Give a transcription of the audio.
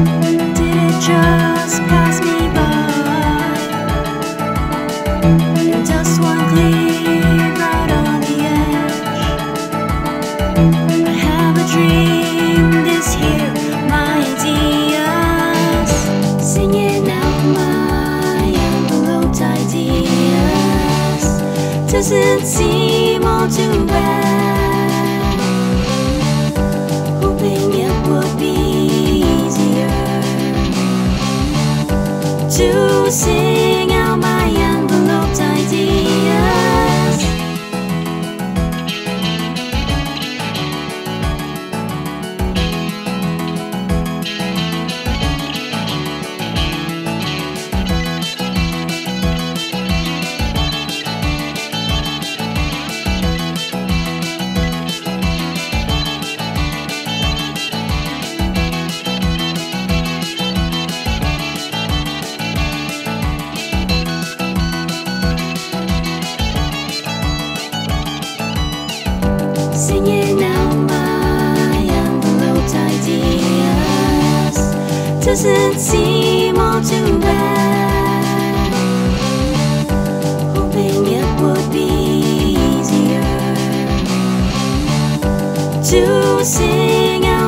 Did it just pass me by? And just one clear right on the edge. I have a dream, this here, my ideas, singing out my enveloped ideas. Doesn't seem all too bad, hoping it would be easier to sing out my enveloped ideas. Singing out my enveloped ideas. Doesn't seem all too bad, hoping it would be easier to sing out